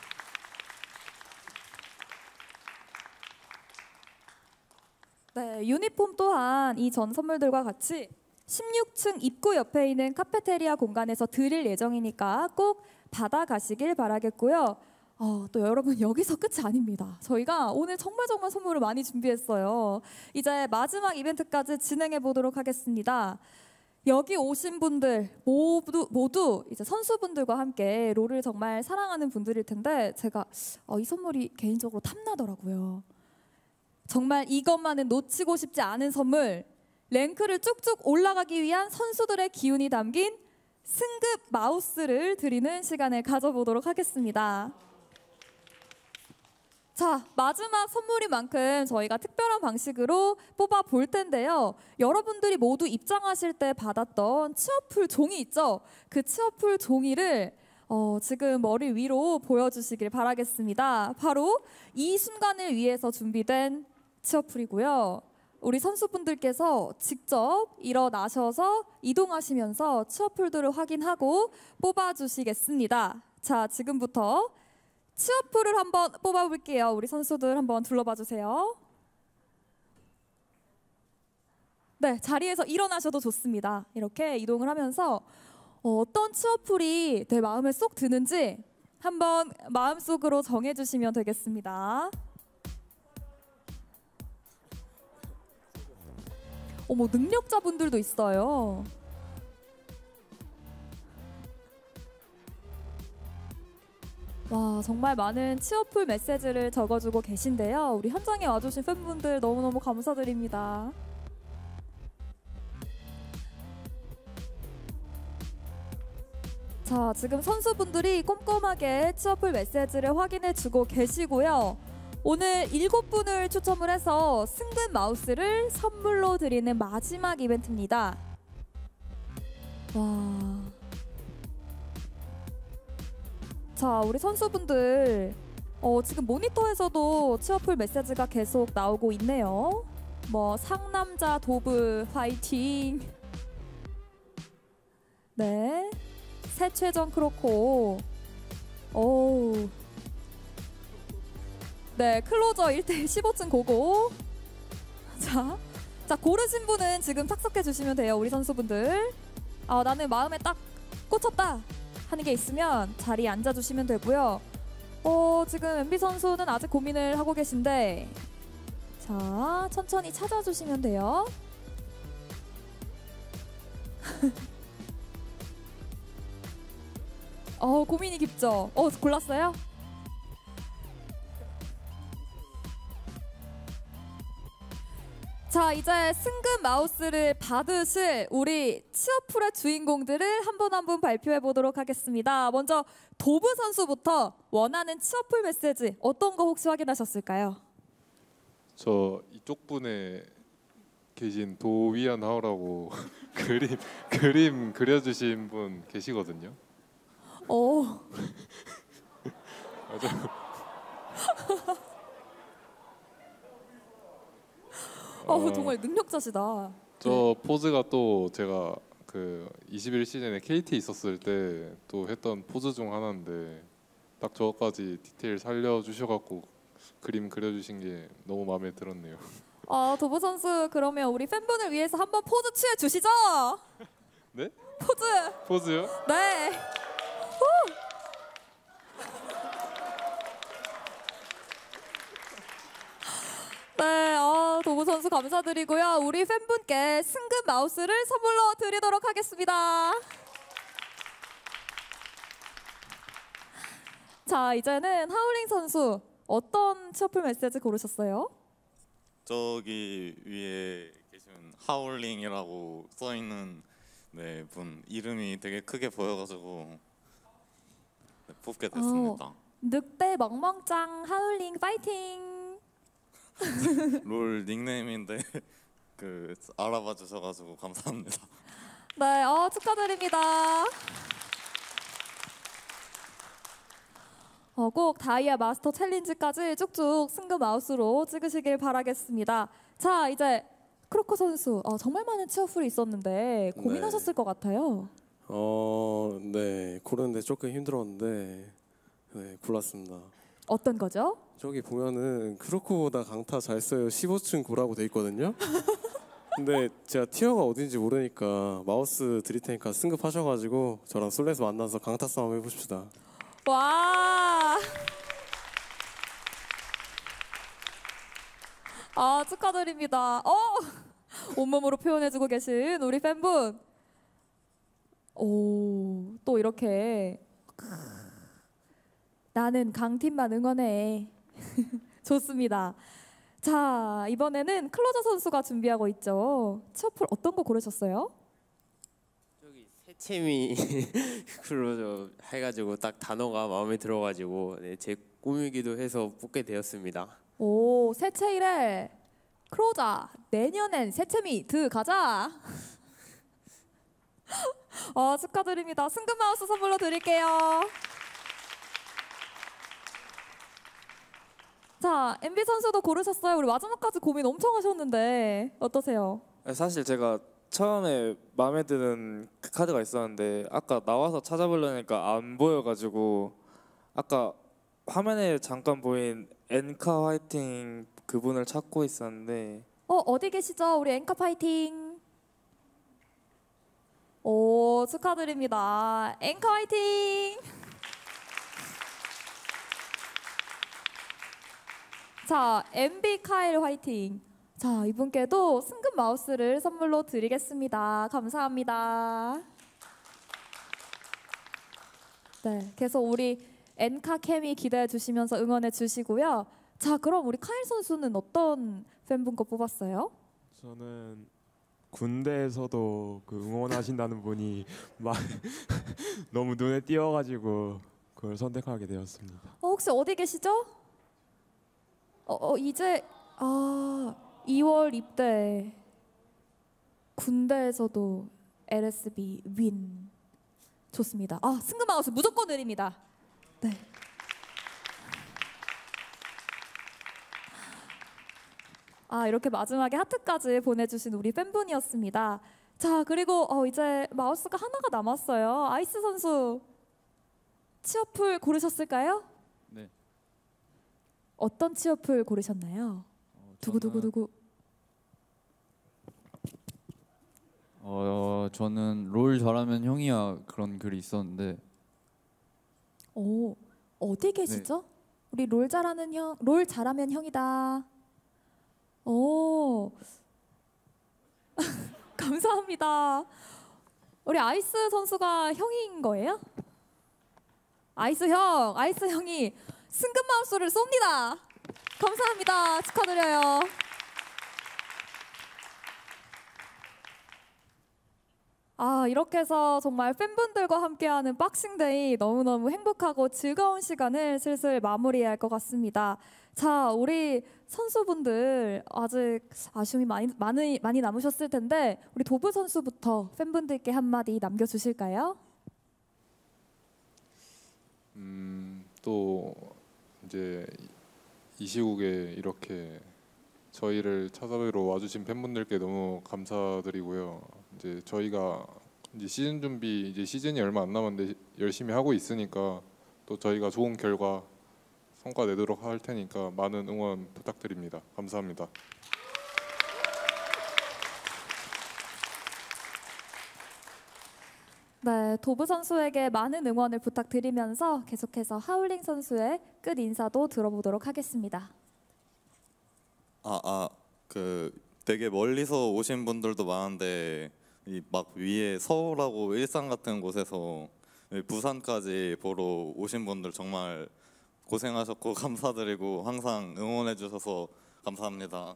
네, 유니폼 또한 이 전 선물들과 같이 십육 층 입구 옆에 있는 카페테리아 공간에서 드릴 예정이니까 꼭 받아가시길 바라겠고요. 어, 또 여러분 여기서 끝이 아닙니다. 저희가 오늘 정말 정말 선물을 많이 준비했어요. 이제 마지막 이벤트까지 진행해 보도록 하겠습니다. 여기 오신 분들 모두 모두 이제 선수분들과 함께 롤을 정말 사랑하는 분들일 텐데 제가 어, 이 선물이 개인적으로 탐나더라고요. 정말 이것만은 놓치고 싶지 않은 선물, 랭크를 쭉쭉 올라가기 위한 선수들의 기운이 담긴 승급 마우스를 드리는 시간을 가져보도록 하겠습니다. 자, 마지막 선물인 만큼 저희가 특별한 방식으로 뽑아 볼 텐데요. 여러분들이 모두 입장하실 때 받았던 취업풀 종이 있죠? 그 취업풀 종이를 어, 지금 머리 위로 보여주시길 바라겠습니다. 바로 이 순간을 위해서 준비된 취업풀이고요. 우리 선수분들께서 직접 일어나셔서 이동하시면서 취업풀들을 확인하고 뽑아주시겠습니다. 자, 지금부터 취업풀을 한번 뽑아볼게요. 우리 선수들 한번 둘러봐 주세요. 네, 자리에서 일어나셔도 좋습니다. 이렇게 이동을 하면서 어떤 취업풀이 내 마음에 쏙 드는지 한번 마음속으로 정해주시면 되겠습니다. 어머, 능력자분들도 있어요. 와, 정말 많은 취업풀 메시지를 적어주고 계신데요. 우리 현장에 와주신 팬분들 너무너무 감사드립니다. 자, 지금 선수분들이 꼼꼼하게 취업풀 메시지를 확인해주고 계시고요. 오늘 일곱 분을 추첨을 해서 승급 마우스를 선물로 드리는 마지막 이벤트입니다. 와. 자, 우리 선수분들 어, 지금 모니터에서도 취업풀 메시지가 계속 나오고 있네요. 뭐 상남자 도브 화이팅. 네. 새최전 크로코. 오. 네, 클로저 일 대 십오 층 고고. 자, 자 고르신 분은 지금 착석해 주시면 돼요. 우리 선수분들. 아, 나는 마음에 딱 꽂혔다 하는 게 있으면 자리에 앉아주시면 되고요. 어, 지금 엠비 선수는 아직 고민을 하고 계신데 자, 천천히 찾아주시면 돼요. 어, 고민이 깊죠? 어, 골랐어요? 자, 이제 승급 마우스를 받으실 우리 취업풀의 주인공들을 한 분 한 분 발표해 보도록 하겠습니다. 먼저 도브 선수부터 원하는 취업풀 메시지 어떤 거 혹시 확인하셨을까요? 저 이쪽 분에 계신 도위안 하오라고 그림 그림 그려주신 분 계시거든요. 오. 맞아요. 어, 정말 능력자시다. 저 포즈가 또 제가 그 이십일 시즌에 케이티 있었을 때 또 했던 포즈 중 하나인데 딱 저까지 디테일 살려주셔갖고 그림 그려주신 게 너무 마음에 들었네요. 어, 도브 선수 그러면 우리 팬분을 위해서 한번 포즈 취해 주시죠. 네? 포즈. 포즈요? 네. 후. 네, 어, 도구 선수 감사드리고요. 우리 팬분께 승급 마우스를 선물로 드리도록 하겠습니다. 자, 이제는 하울링 선수 어떤 취업풀 메시지 고르셨어요? 저기 위에 계신 하울링이라고 써 있는 네, 분 이름이 되게 크게 보여가지고 네, 뽑게 됐습니다. 어, 늑대 멍멍짱 하울링 파이팅. 롤 닉네임인데 그 알아봐 주셔가지고 감사합니다. 네, 어, 축하드립니다. 어, 꼭 다이아 마스터 챌린지까지 쭉쭉 승급 마우스로 찍으시길 바라겠습니다. 자, 이제 크로코 선수 어, 정말 많은 취업풀이 있었는데 고민하셨을 것 같아요. 어, 네. 고르는데 조금 힘들었는데 네, 골랐습니다. 어떤 거죠? 저기 보면은 크로코보다 강타 잘 써요. 십오 층 고라고 돼 있거든요. 근데 제가 티어가 어딘지 모르니까 마우스 드릴 테니까 승급하셔가지고 저랑 솔레에서 만나서 강타 싸움 해보십시다. 와. 아, 축하드립니다. 어, 온몸으로 표현해주고 계신 우리 팬분. 오, 또 이렇게 나는 강팀만 응원해. 좋습니다. 자, 이번에는 클로저 선수가 준비하고 있죠. 취업풀 어떤 거 고르셨어요? 새채미 클로저 해가지고 딱 단어가 마음에 들어가지고 네, 제 꿈이기도 해서 뽑게 되었습니다. 오, 새채일에 클로저 내년엔 새채미 들어가자. 어, 축하드립니다. 승급 마우스 선물로 드릴게요. 자, 엠비 선수도 고르셨어요. 우리 마지막까지 고민 엄청 하셨는데 어떠세요? 사실 제가 처음에 마음에 드는 그 카드가 있었는데 아까 나와서 찾아보려니까 안 보여가지고 아까 화면에 잠깐 보인 엔카 화이팅 그분을 찾고 있었는데 어, 어디 계시죠? 우리 앵커 파이팅. 오, 축하드립니다. 앵커 화이팅. 자, 엠비 카일 화이팅. 자, 이분께도 승급 마우스를 선물로 드리겠습니다. 감사합니다. 네, 계속 우리 엔카 케미 기대해 주시면서 응원해 주시고요. 자, 그럼 우리 카일 선수는 어떤 팬분 거 뽑았어요? 저는 군대에서도 그 응원하신다는 분이 막 너무 눈에 띄어가지고 그걸 선택하게 되었습니다. 어, 혹시 어디 계시죠? 어, 어 이제 아 이월 입대. 군대에서도 엘에스비 윈. 좋습니다. 아, 승급 마우스 무조건 드립니다. 네. 아, 이렇게 마지막에 하트까지 보내주신 우리 팬분이었습니다. 자, 그리고 어, 이제 마우스가 하나가 남았어요. 아이스 선수 취업풀 고르셨을까요? 네. 어떤 취업풀 고르셨나요? 어, 두구두구두구. 어, 저는 롤 잘하면 형이야 그런 글이 있었는데 오, 어디 계시죠? 우리 롤 잘하는 형, 롤 잘하면 형이다. 오, 감사합니다. 우리 아이스 선수가 형인 거예요? 아이스 형, 아이스 형이 승급 마우스를 쏩니다. 감사합니다. 축하드려요. 아, 이렇게 해서 정말 팬분들과 함께하는 박싱데이 너무너무 행복하고 즐거운 시간을 슬슬 마무리해야 할 것 같습니다. 자, 우리 선수분들 아직 아쉬움이 많이, 많이, 많이 남으셨을 텐데 우리 도브 선수부터 팬분들께 한마디 남겨주실까요? 음, 또 이제 이 시국에 이렇게 저희를 찾아뵈러 와주신 팬분들께 너무 감사드리고요. 이제 저희가 이제 시즌 준비 이제 시즌이 얼마 안 남았는데 열심히 하고 있으니까 또 저희가 좋은 결과 성과 내도록 할 테니까 많은 응원 부탁드립니다. 감사합니다. 네, 도브 선수에게 많은 응원을 부탁드리면서 계속해서 하울링 선수의 끝 인사도 들어보도록 하겠습니다. 아, 아, 그 되게 멀리서 오신 분들도 많은데 이 막 위에 서울하고 일산 같은 곳에서 부산까지 보러 오신 분들 정말 고생하셨고 감사드리고 항상 응원해 주셔서 감사합니다.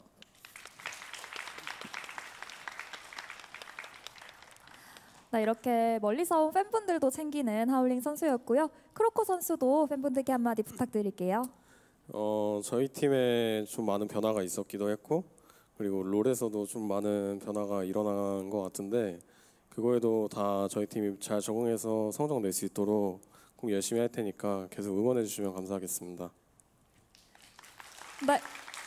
네, 이렇게 멀리서 온 팬분들도 챙기는 하울링 선수였고요. 크로코 선수도 팬분들께 한마디 부탁드릴게요. 어, 저희 팀에 좀 많은 변화가 있었기도 했고 그리고 롤에서도 좀 많은 변화가 일어난 것 같은데 그거에도 다 저희 팀이 잘 적응해서 성적 낼 수 있도록 꼭 열심히 할 테니까 계속 응원해 주시면 감사하겠습니다. 네.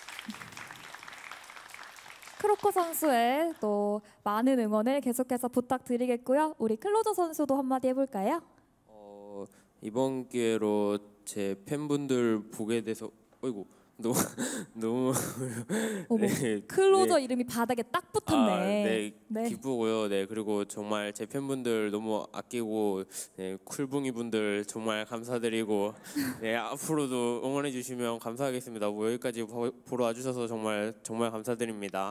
크로커 선수의 또 많은 응원을 계속해서 부탁드리겠고요. 우리 클로저 선수도 한마디 해볼까요? 어, 이번 기회로 제 팬분들 보게 돼서 어이구 너무 너무 어머, 네, 클로저 네. 이름이 바닥에 딱 붙었네. 아, 네, 네. 기쁘고요. 네, 그리고 정말 제 팬분들 너무 아끼고 네, 쿨붕이 분들 정말 감사드리고 네, 앞으로도 응원해 주시면 감사하겠습니다. 뭐 여기까지 보, 보러 와주셔서 정말 정말 감사드립니다.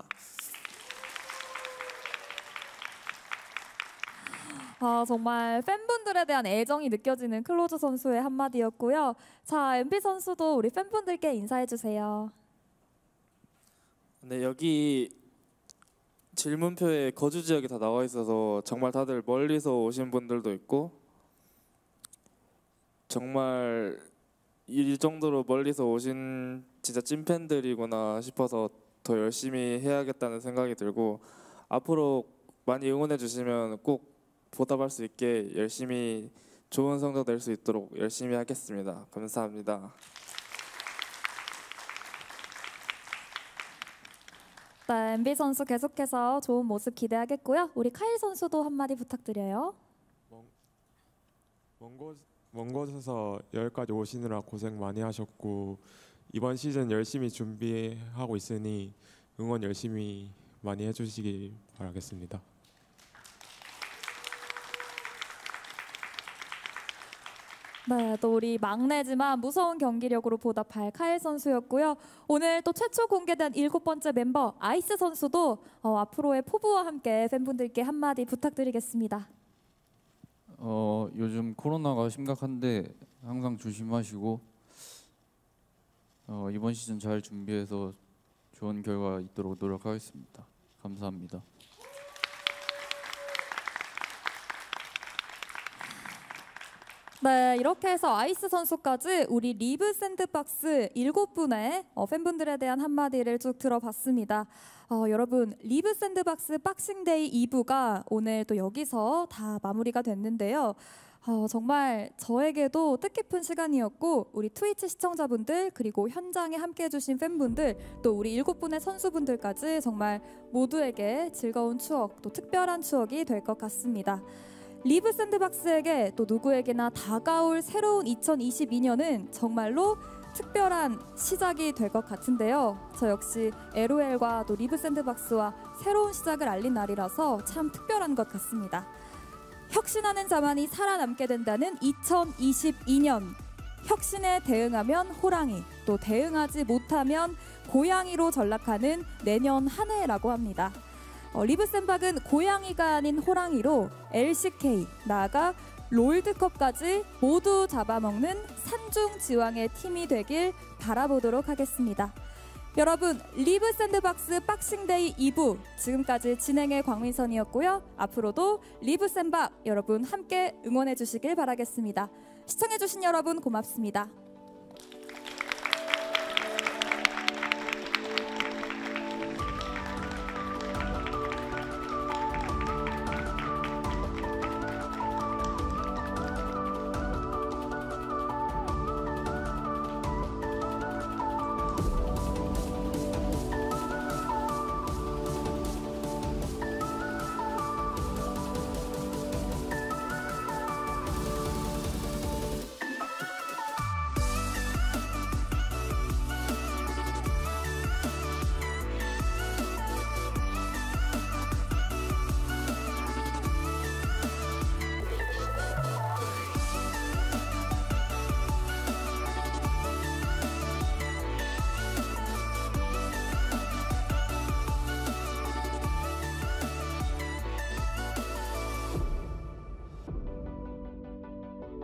아, 정말 팬분들에 대한 애정이 느껴지는 클로저 선수의 한마디였고요. 자, 엠비 선수도 우리 팬분들께 인사해 주세요. 네, 여기 질문표에 거주 지역이 다 나와 있어서 정말 다들 멀리서 오신 분들도 있고 정말 이 정도로 멀리서 오신 진짜 찐팬들이구나 싶어서 더 열심히 해야겠다는 생각이 들고 앞으로 많이 응원해 주시면 꼭 보답할 수 있게 열심히 좋은 성적 낼 수 있도록 열심히 하겠습니다. 감사합니다. 네, 엠비 선수 계속해서 좋은 모습 기대하겠고요. 우리 카일 선수도 한마디 부탁드려요. 먼, 곳, 먼 곳에서 여기까지 오시느라 고생 많이 하셨고 이번 시즌 열심히 준비하고 있으니 응원 열심히 많이 해주시기 바라겠습니다. 네, 또 우리 막내지만 무서운 경기력으로 보답할 카일 선수였고요. 오늘 또 최초 공개된 일곱 번째 멤버 아이스 선수도 어, 앞으로의 포부와 함께 팬분들께 한마디 부탁드리겠습니다. 어, 요즘 코로나가 심각한데 항상 조심하시고 어, 이번 시즌 잘 준비해서 좋은 결과 있도록 노력하겠습니다. 감사합니다. 네, 이렇게 해서 아이스 선수까지 우리 리브 샌드박스 일곱 분의 어, 팬분들에 대한 한마디를 쭉 들어봤습니다. 어, 여러분, 리브 샌드박스 박싱데이 이 부가 오늘 또 여기서 다 마무리가 됐는데요. 어, 정말 저에게도 뜻깊은 시간이었고 우리 트위치 시청자분들 그리고 현장에 함께해 주신 팬분들 또 우리 일곱 분의 선수분들까지 정말 모두에게 즐거운 추억 또 특별한 추억이 될 것 같습니다. 리브 샌드박스에게 또 누구에게나 다가올 새로운 이천이십이 년은 정말로 특별한 시작이 될 것 같은데요. 저 역시 엘오엘과 또 리브 샌드박스와 새로운 시작을 알린 날이라서 참 특별한 것 같습니다. 혁신하는 자만이 살아남게 된다는 이천이십이 년. 혁신에 대응하면 호랑이, 또 대응하지 못하면 고양이로 전락하는 내년 한 해라고 합니다. 어, 리브 샌박은 고양이가 아닌 호랑이로 엘씨케이, 나아가 롤드컵까지 모두 잡아먹는 산중지왕의 팀이 되길 바라보도록 하겠습니다. 여러분, 리브 샌드박스 박싱데이 이 부 지금까지 진행의 광민선이었고요. 앞으로도 리브 샌박 여러분 함께 응원해 주시길 바라겠습니다. 시청해 주신 여러분 고맙습니다.